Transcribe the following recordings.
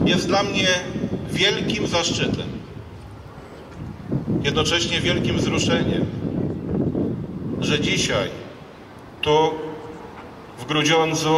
Jest dla mnie wielkim zaszczytem, jednocześnie wielkim wzruszeniem, że dzisiaj tu w Grudziądzu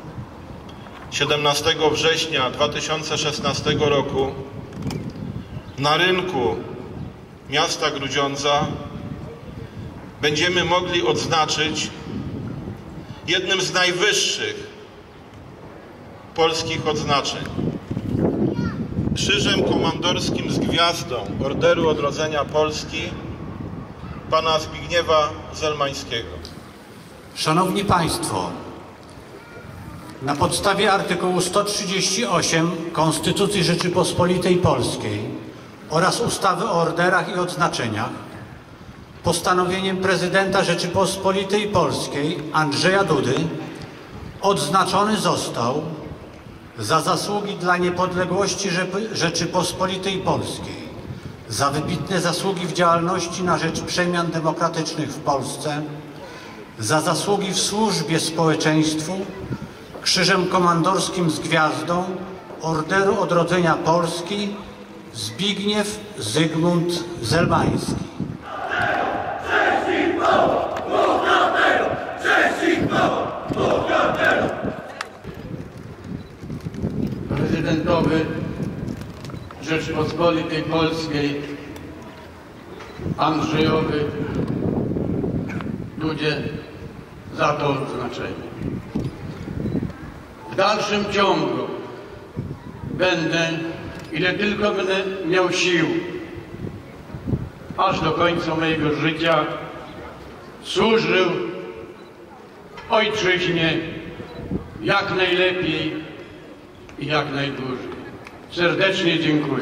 17 września 2016 roku na rynku miasta Grudziądza będziemy mogli odznaczyć jednym z najwyższych polskich odznaczeń, Krzyżem Komandorskim z Gwiazdą Orderu Odrodzenia Polski pana Zbigniewa Zelmańskiego. Szanowni Państwo, na podstawie artykułu 138 Konstytucji Rzeczypospolitej Polskiej oraz ustawy o orderach i odznaczeniach postanowieniem prezydenta Rzeczypospolitej Polskiej Andrzeja Dudy odznaczony został za zasługi dla niepodległości Rzeczypospolitej Polskiej, za wybitne zasługi w działalności na rzecz przemian demokratycznych w Polsce, za zasługi w służbie społeczeństwu Krzyżem Komandorskim z Gwiazdą Orderu Odrodzenia Polski Zbigniew Zygmunt Zelmański. Prezydentowi Rzeczypospolitej Polskiej Andrzejowi Dudzie za to odznaczenie. W dalszym ciągu będę, ile tylko będę miał sił, aż do końca mojego życia służył ojczyźnie jak najlepiej i jak najdłużej. Serdecznie dziękuję.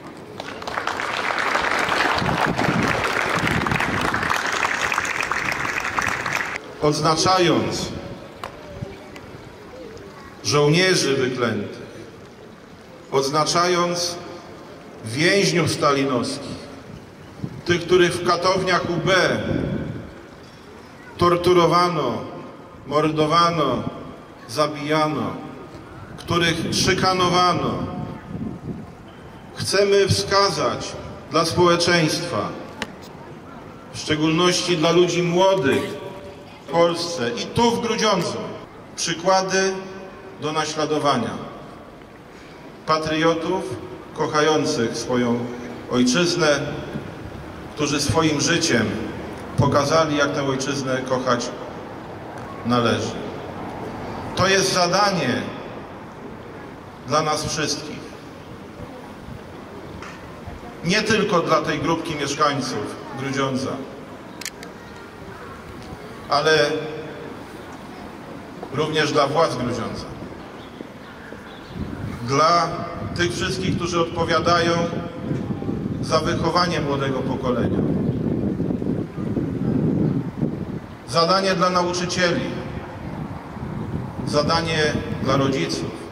Odznaczając żołnierzy wyklętych, odznaczając więźniów stalinowskich, tych, których w katowniach UB torturowano, mordowano, zabijano, których szykanowano, chcemy wskazać dla społeczeństwa, w szczególności dla ludzi młodych w Polsce i tu w Grudziądzu, przykłady do naśladowania. Patriotów kochających swoją ojczyznę, którzy swoim życiem pokazali, jak tę ojczyznę kochać należy. To jest zadanie dla nas wszystkich. Nie tylko dla tej grupki mieszkańców Grudziądza, ale również dla władz Grudziądza. Dla tych wszystkich, którzy odpowiadają za wychowanie młodego pokolenia. Zadanie dla nauczycieli, zadanie dla rodziców,